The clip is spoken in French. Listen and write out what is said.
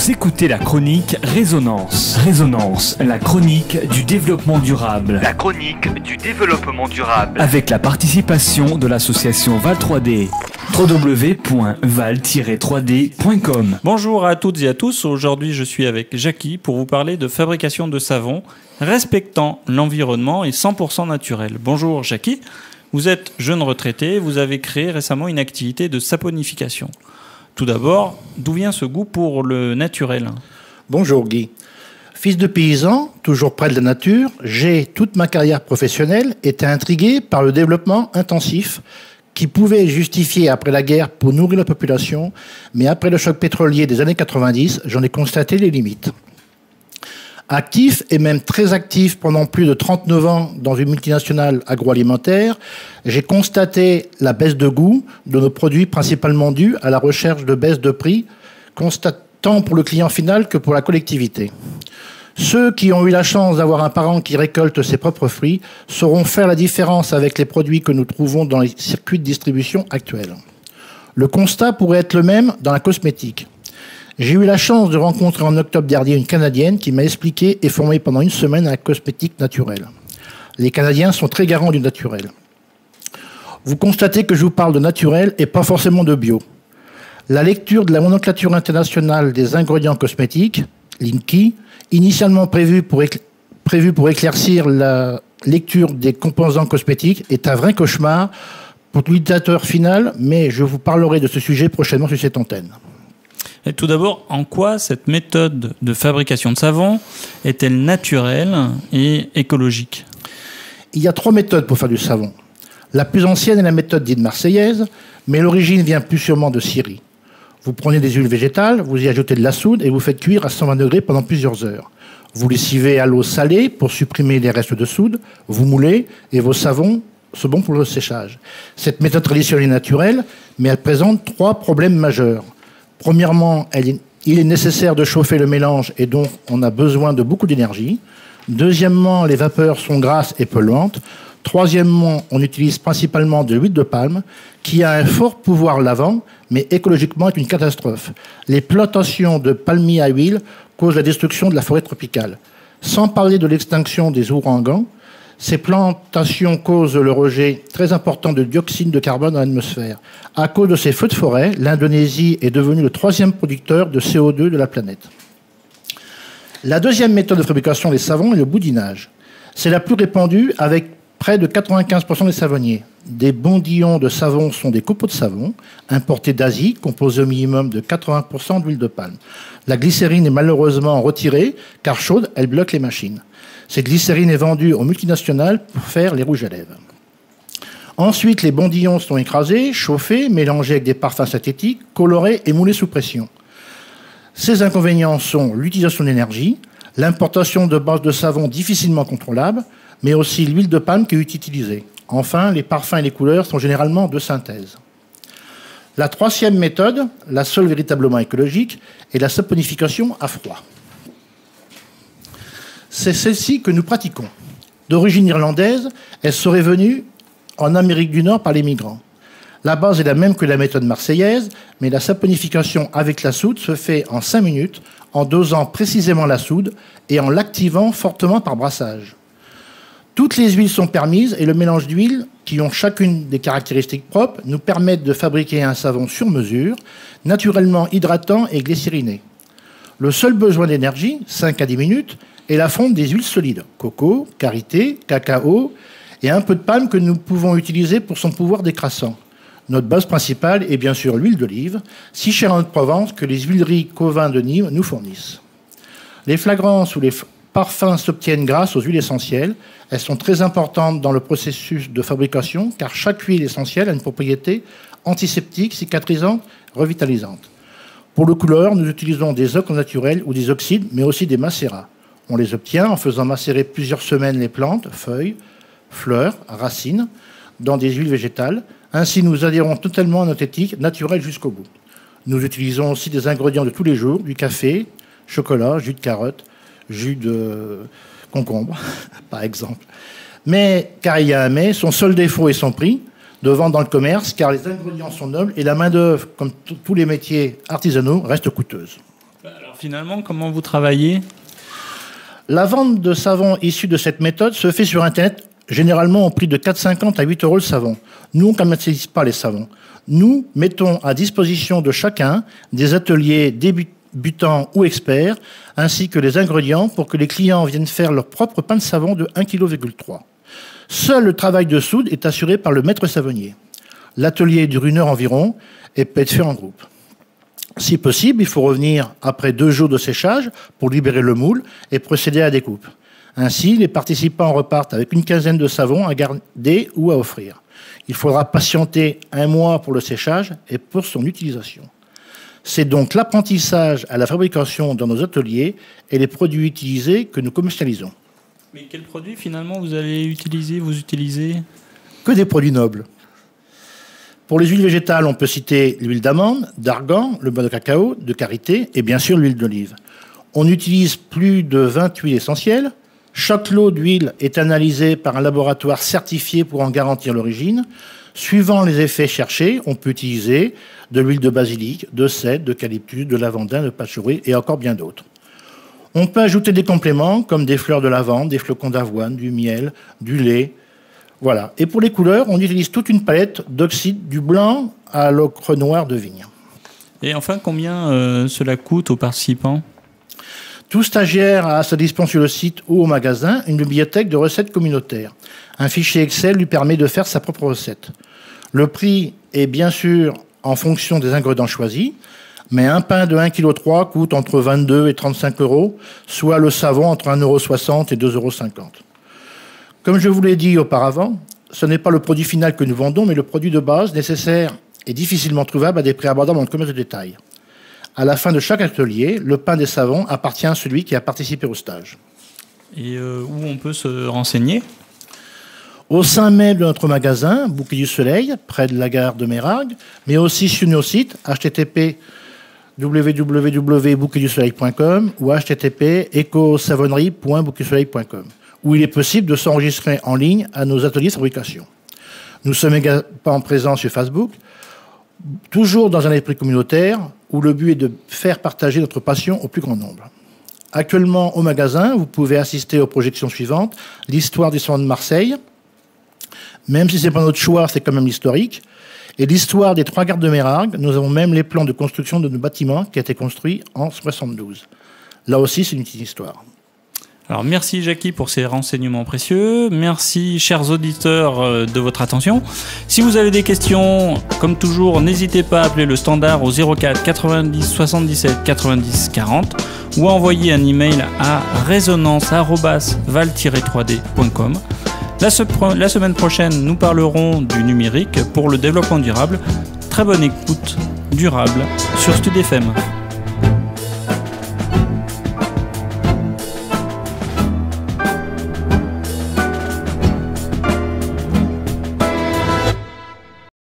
Vous écoutez la chronique Résonance. Résonance, la chronique du développement durable. La chronique du développement durable. Avec la participation de l'association Val3D. www.val-3d.com. Bonjour à toutes et à tous. Aujourd'hui, je suis avec Jackie pour vous parler de fabrication de savon respectant l'environnement et 100% naturel. Bonjour Jackie. Vous êtes jeune retraité. Vous avez créé récemment une activité de saponification. Tout d'abord, d'où vient ce goût pour le naturel ? Bonjour Guy. Fils de paysan, toujours près de la nature, j'ai, toute ma carrière professionnelle, été intrigué par le développement intensif qui pouvait justifier après la guerre pour nourrir la population, mais après le choc pétrolier des années 90, j'en ai constaté les limites. Actif et même très actif pendant plus de 39 ans dans une multinationale agroalimentaire, j'ai constaté la baisse de goût de nos produits principalement due à la recherche de baisse de prix, tant pour le client final que pour la collectivité. Ceux qui ont eu la chance d'avoir un parent qui récolte ses propres fruits sauront faire la différence avec les produits que nous trouvons dans les circuits de distribution actuels. Le constat pourrait être le même dans la cosmétique. J'ai eu la chance de rencontrer en octobre dernier une Canadienne qui m'a expliqué et formé pendant une semaine un cosmétique naturel. Les Canadiens sont très garants du naturel. Vous constatez que je vous parle de naturel et pas forcément de bio. La lecture de la nomenclature internationale des ingrédients cosmétiques, l'INCI, initialement prévue pour éclaircir la lecture des composants cosmétiques, est un vrai cauchemar pour l'utilisateur final, mais je vous parlerai de ce sujet prochainement sur cette antenne. Et tout d'abord, en quoi cette méthode de fabrication de savon est-elle naturelle et écologique ? Il y a 3 méthodes pour faire du savon. La plus ancienne est la méthode dite marseillaise, mais l'origine vient plus sûrement de Syrie. Vous prenez des huiles végétales, vous y ajoutez de la soude et vous faites cuire à 120 degrés pendant plusieurs heures. Vous lessivez à l'eau salée pour supprimer les restes de soude, vous moulez et vos savons sont bons pour le séchage. Cette méthode traditionnelle est naturelle, mais elle présente 3 problèmes majeurs. Premièrement, il est nécessaire de chauffer le mélange et donc on a besoin de beaucoup d'énergie. Deuxièmement, les vapeurs sont grasses et polluantes. Troisièmement, on utilise principalement de l'huile de palme qui a un fort pouvoir lavant, mais écologiquement est une catastrophe. Les plantations de palmiers à huile causent la destruction de la forêt tropicale. Sans parler de l'extinction des ouragans, ces plantations causent le rejet très important de dioxyde de carbone dans l'atmosphère. À cause de ces feux de forêt, l'Indonésie est devenue le 3e producteur de CO2 de la planète. La deuxième méthode de fabrication des savons est le boudinage. C'est la plus répandue avec près de 95% des savonniers. Des bondillons de savon sont des copeaux de savon importés d'Asie, composés au minimum de 80% d'huile de palme. La glycérine est malheureusement retirée car chaude, elle bloque les machines. Cette glycérine est vendue aux multinationales pour faire les rouges à lèvres. Ensuite, les bondillons sont écrasés, chauffés, mélangés avec des parfums synthétiques, colorés et moulés sous pression. Ces inconvénients sont l'utilisation d'énergie, l'importation de bases de savon difficilement contrôlables, mais aussi l'huile de palme qui est utilisée. Enfin, les parfums et les couleurs sont généralement de synthèse. La 3e méthode, la seule véritablement écologique, est la saponification à froid. C'est celle-ci que nous pratiquons. D'origine irlandaise, elle serait venue en Amérique du Nord par les migrants. La base est la même que la méthode marseillaise, mais la saponification avec la soude se fait en 5 minutes, en dosant précisément la soude et en l'activant fortement par brassage. Toutes les huiles sont permises et le mélange d'huiles, qui ont chacune des caractéristiques propres, nous permettent de fabriquer un savon sur mesure, naturellement hydratant et glycériné. Le seul besoin d'énergie, 5 à 10 minutes, est la fonte des huiles solides, coco, karité, cacao et un peu de palme que nous pouvons utiliser pour son pouvoir décrassant. Notre base principale est bien sûr l'huile d'olive, si chère en Haute-Provence que les huileries Covin de Nîmes nous fournissent. Les fragrances ou les parfums s'obtiennent grâce aux huiles essentielles. Elles sont très importantes dans le processus de fabrication car chaque huile essentielle a une propriété antiseptique, cicatrisante, revitalisante. Pour le couleur, nous utilisons des ocres naturels ou des oxydes, mais aussi des macérats. On les obtient en faisant macérer plusieurs semaines les plantes, feuilles, fleurs, racines, dans des huiles végétales. Ainsi, nous adhérons totalement à notre éthique naturelle jusqu'au bout. Nous utilisons aussi des ingrédients de tous les jours, du café, chocolat, jus de carotte, jus de concombre, par exemple. Mais, car il y a un mais, son seul défaut est son prix de vente dans le commerce, car les ingrédients sont nobles et la main-d'œuvre, comme tous les métiers artisanaux, reste coûteuse. Alors finalement, comment vous travaillez? La vente de savon issu de cette méthode se fait sur Internet, généralement au prix de 4,50 à 8 € le savon. Nous, on ne commercialise pas les savons. Nous mettons à disposition de chacun des ateliers débutants ou experts, ainsi que les ingrédients pour que les clients viennent faire leur propre pain de savon de 1,3 kg. Seul le travail de soude est assuré par le maître savonnier. L'atelier dure 1 heure environ et peut être fait en groupe. Si possible, il faut revenir après 2 jours de séchage pour libérer le moule et procéder à la découpe. Ainsi, les participants repartent avec une quinzaine de savons à garder ou à offrir. Il faudra patienter 1 mois pour le séchage et pour son utilisation. C'est donc l'apprentissage à la fabrication dans nos ateliers et les produits utilisés que nous commercialisons. Mais quels produits finalement vous allez utiliser, vous utilisez? Que des produits nobles. Pour les huiles végétales, on peut citer l'huile d'amande, d'argan, le beurre de cacao, de karité et bien sûr l'huile d'olive. On utilise plus de 20 huiles essentielles. Chaque lot d'huile est analysé par un laboratoire certifié pour en garantir l'origine. Suivant les effets cherchés, on peut utiliser de l'huile de basilic, de cèdre, d'eucalyptus, de lavandin, de patchouli et encore bien d'autres. On peut ajouter des compléments comme des fleurs de lavande, des flocons d'avoine, du miel, du lait. Voilà. Et pour les couleurs, on utilise toute une palette d'oxyde du blanc à l'ocre noir de vigne. Et enfin, combien cela coûte aux participants? Tout stagiaire a à sa disposition sur le site ou au magasin une bibliothèque de recettes communautaires. Un fichier Excel lui permet de faire sa propre recette. Le prix est bien sûr en fonction des ingrédients choisis, mais un pain de 1,3 kg coûte entre 22 et 35 €, soit le savon entre 1,60 € et 2,50 €. Comme je vous l'ai dit auparavant, ce n'est pas le produit final que nous vendons, mais le produit de base nécessaire et difficilement trouvable à des prix abordables dans le commerce de détail. À la fin de chaque atelier, le pain des savons appartient à celui qui a participé au stage. Et où on peut se renseigner? Au sein même de notre magasin, Bouquet du Soleil, près de la gare de Méragles, mais aussi sur nos sites http www.bouquetdusoleil.com ou http ecosavonnerie.bouquetdusoleil.com, où il est possible de s'enregistrer en ligne à nos ateliers de fabrication. Nous sommes également présents sur Facebook, toujours dans un esprit communautaire, où le but est de faire partager notre passion au plus grand nombre. Actuellement, au magasin, vous pouvez assister aux projections suivantes. L'histoire du savon de Marseille, même si ce n'est pas notre choix, c'est quand même l'historique. Et l'histoire des 3 gares de Méragles, nous avons même les plans de construction de nos bâtiments qui a été construit en 1972. Là aussi, c'est une petite histoire. Alors merci Jackie pour ces renseignements précieux. Merci chers auditeurs de votre attention. Si vous avez des questions, comme toujours, n'hésitez pas à appeler le standard au 04 90 77 90 40 ou à envoyer un email à résonance@val-3d.com. La semaine prochaine, nous parlerons du numérique pour le développement durable. Très bonne écoute durable sur Stud FM.